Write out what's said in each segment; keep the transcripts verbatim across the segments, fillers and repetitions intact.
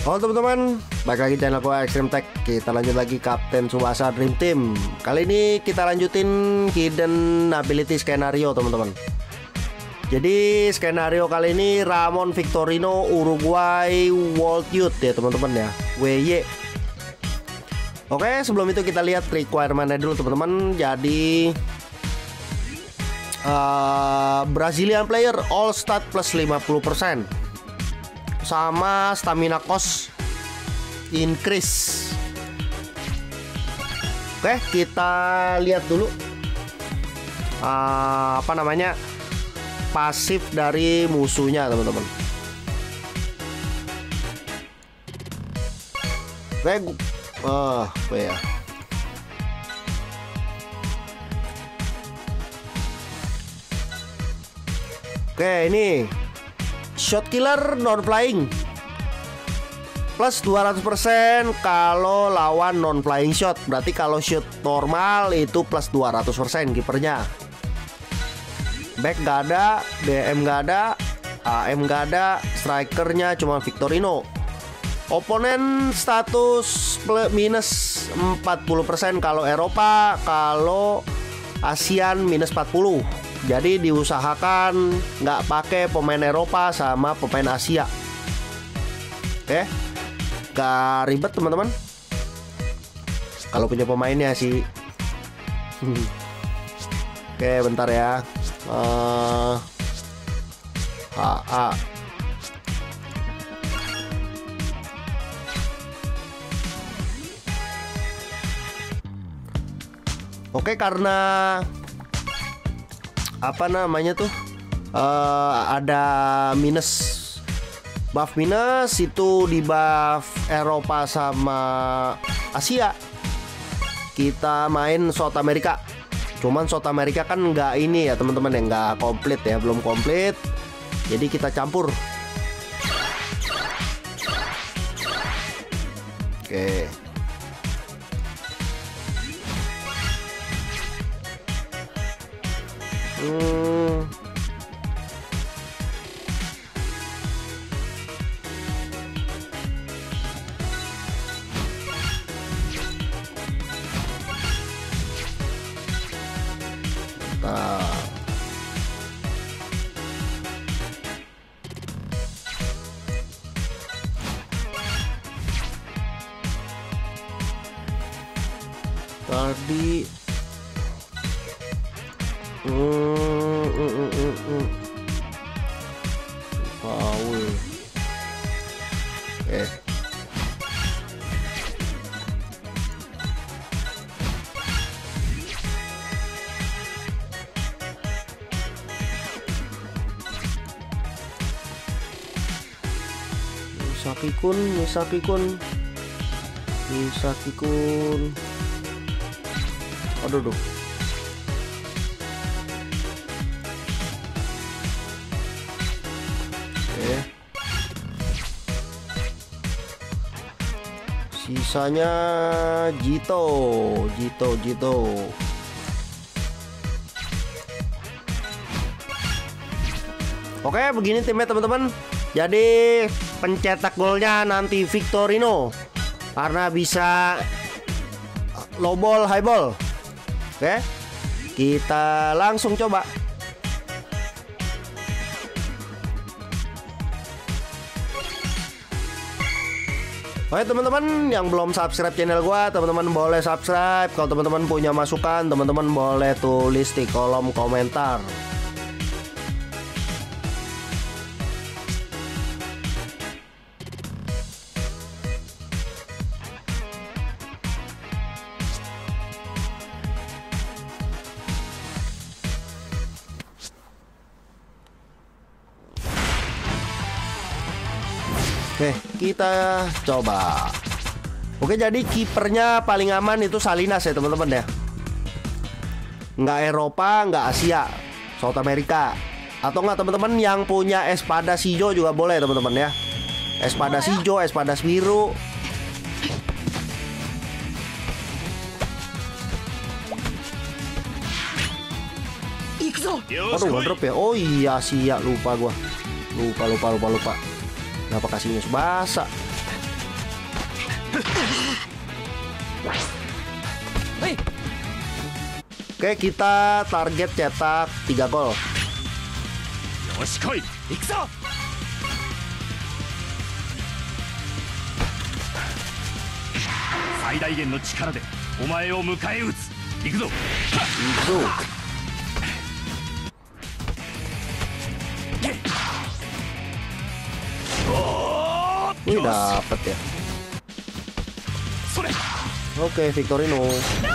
Halo teman-teman, balik lagi channel gua Extreme Tech. Kita lanjut lagi Kapten Tsubasa Dream Team. Kali ini kita lanjutin Hidden Ability Skenario teman-teman. Jadi skenario kali ini Ramon Victorino Uruguay World Youth ya teman-teman ya, W Y. Oke, sebelum itu kita lihat requirement-nya dulu teman-teman. Jadi uh, Brazilian player all stat plus lima puluh persen sama stamina cost increase. Oke, kita lihat dulu uh, apa namanya pasif dari musuhnya teman-teman. Oke, uh, apa ya? Oke, ini Shot Killer non flying plus dua ratus persen kalau lawan non flying shot. Berarti kalau shoot normal itu plus dua ratus persen kipernya. Back gak ada, D M gak ada, A M gak ada, strikernya cuma Victorino. Oponen status minus empat puluh persen kalau Eropa, kalau ASEAN minus empat puluh. Jadi diusahakan nggak pakai pemain Eropa sama pemain Asia. Oke, gak ribet teman-teman. Kalau punya pemainnya sih. Oke, bentar ya. Uh, H A. Oke, karena apa namanya tuh uh, ada minus buff minus itu di buff Eropa sama Asia. Kita main South America. Cuman South America kan nggak ini ya teman-teman, yang nggak komplit ya, belum komplit. Jadi kita campur. Oke. Hmm. Nah. Tadi Hmm, mm, mm, mm, mm. Foul. Eh. Misaki-kun, Misaki-kun, Misaki-kun. Aduh, aduh. Sisanya Jito, Jito, Jito. Oke, begini timnya teman-teman. Jadi pencetak golnya nanti Victorino karena bisa low ball, high ball. Oke, kita langsung coba. Oke teman-teman yang belum subscribe channel gua, teman-teman boleh subscribe. Kalau teman-teman punya masukan, teman-teman boleh tulis di kolom komentar. Oke, kita coba. Oke, jadi kipernya paling aman itu Salinas ya teman-teman ya. Nggak Eropa, nggak Asia, South America. Atau nggak teman-teman yang punya Espada Shijo juga boleh teman-teman ya. Espada Shijo, Espada biru. Aduh, ngedrop ya. Oh iya, Asia, lupa gua. Lupa, lupa, lupa, lupa. Kenapa kasihnya Tsubasa? Oke, kita target cetak tiga gol. Yoshikoi, ikso. 最大限の力でお前を迎え撃つ。行くぞ。 Itu. Wih, dapet ya. Oke, Victorino.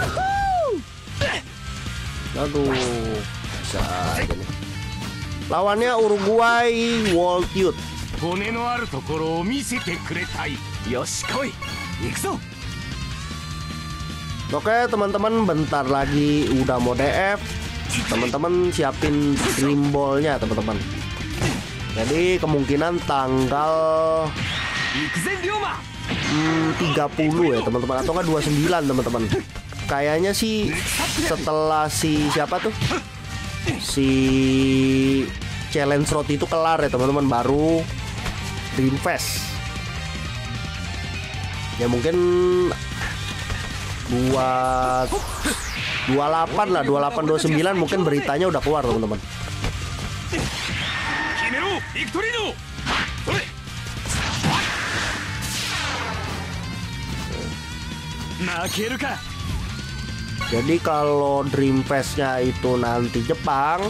Aduh, bisa aja nih. Lawannya Uruguay World Youth. 骨のあるところを見せてくれたい。よし来い。行くぞ。 Oke teman-teman, bentar lagi udah mau D F. Teman-teman siapin Dream Ball-nya teman-teman. Jadi kemungkinan tanggal hmm, tiga puluh ya teman-teman, atau enggak dua puluh sembilan teman-teman. Kayaknya sih setelah si siapa tuh, si Challenge Road itu kelar ya teman-teman, baru Dream Fest. Ya mungkin dua dua delapan lah, dua delapan dua sembilan mungkin beritanya udah keluar teman-teman. Jadi kalau Dream Fest-nya itu nanti Jepang,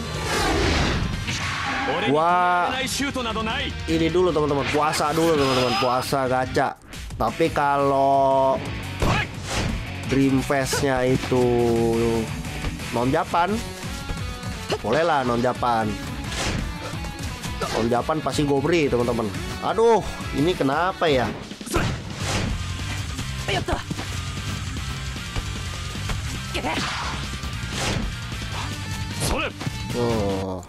gua ini dulu teman-teman, puasa dulu teman-teman, puasa gacha. Tapi kalau Dream Fest-nya itu non Japan, bolehlah non Japan. Non Japan pasti gobri teman-teman. Aduh, ini kenapa ya? Oh.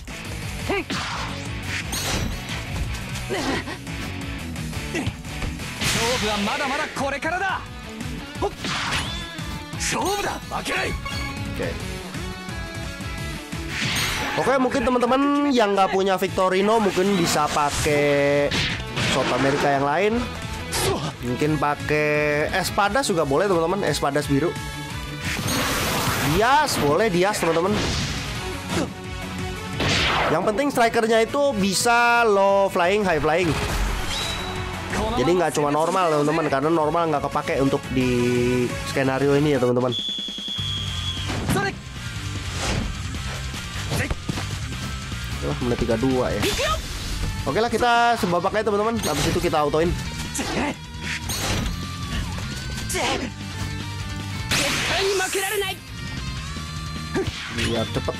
Oke. Oke, mungkin teman-teman yang nggak punya Victorino mungkin bisa pakai South America yang lain. Mungkin pakai Espadas juga boleh teman-teman, Espadas biru. Dias boleh, Dias teman-teman. Yang penting strikernya itu bisa low flying, high flying. Jadi nggak cuma normal teman-teman, karena normal nggak kepake untuk di skenario ini ya teman-teman. Oh, menit tiga puluh dua ya. Oke lah, kita sebabak aja teman-teman. Habis itu kita autoin. Biar cepet.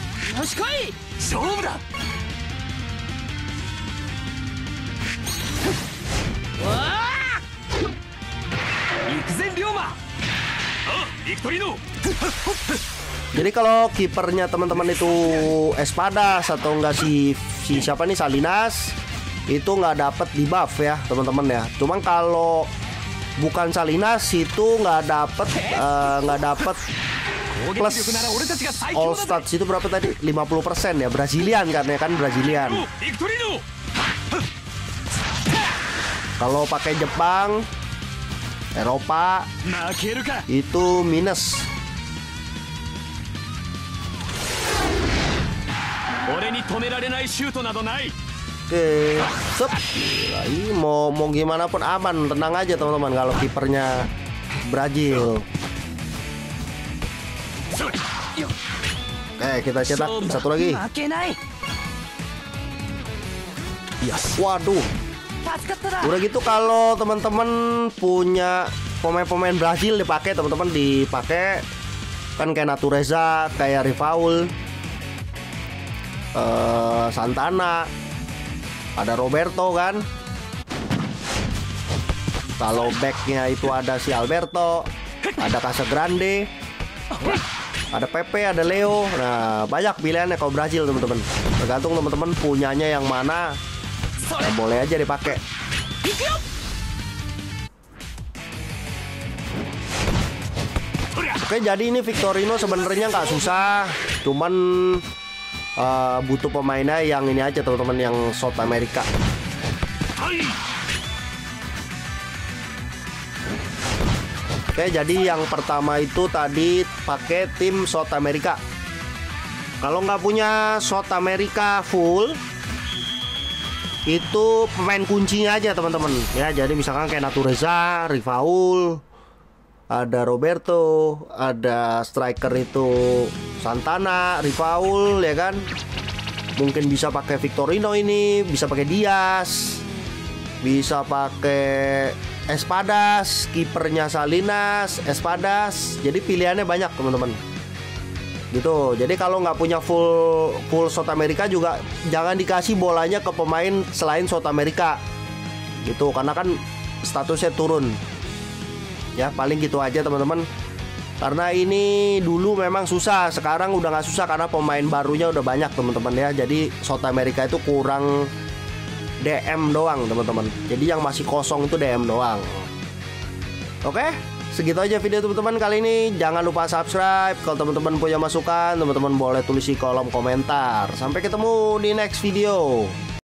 Jadi kalau kipernya teman-teman itu Espadas atau enggak si si siapa nih, Salinas, itu nggak dapet di buff ya teman-teman ya. Cuman kalau bukan Salinas itu nggak dapet uh, nggak dapet plus all stats itu berapa tadi, lima puluh persen ya, Brazilian kan ya, kan Brazilian. Kalau pakai Jepang, Eropa itu minus. Oke, sep. Ini mau mau gimana pun aman, tenang aja teman-teman kalau kipernya Brazil. Oke, kita cetak satu lagi. Waduh. Udah gitu kalau teman-teman punya pemain-pemain Brazil dipakai teman-teman, dipakai kan kayak Natureza, kayak Rivaul, uh, Santana, ada Roberto kan. Kalau backnya itu ada si Alberto, ada Casagrande, ada Pepe, ada Leo. Nah, banyak pilihannya kalau Brazil teman-teman. Tergantung teman-teman punyanya yang mana. Ya, boleh aja dipakai. Oke, jadi ini Victorino sebenarnya nggak susah, cuman uh, butuh pemainnya yang ini aja teman-teman, yang South America. Oke, jadi yang pertama itu tadi pakai tim South America. Kalau nggak punya South America full, itu pemain kuncinya aja teman-teman ya. Jadi misalkan kayak Natureza, Rivaul, ada Roberto, ada striker itu Santana, Rivaul ya kan. Mungkin bisa pakai Victorino ini, bisa pakai Diaz, bisa pakai Espadas, kipernya Salinas, Espadas. Jadi pilihannya banyak teman-teman. Gitu. Jadi kalau nggak punya full full South America juga jangan dikasih bolanya ke pemain selain South America. Gitu, karena kan statusnya turun. Ya, paling gitu aja teman-teman. Karena ini dulu memang susah, sekarang udah nggak susah karena pemain barunya udah banyak teman-teman ya. Jadi South America itu kurang D M doang teman-teman. Jadi yang masih kosong itu D M doang. Oke, segitu aja video teman-teman kali ini. Jangan lupa subscribe. Kalau teman-teman punya masukan, teman-teman boleh tulis di kolom komentar. Sampai ketemu di next video.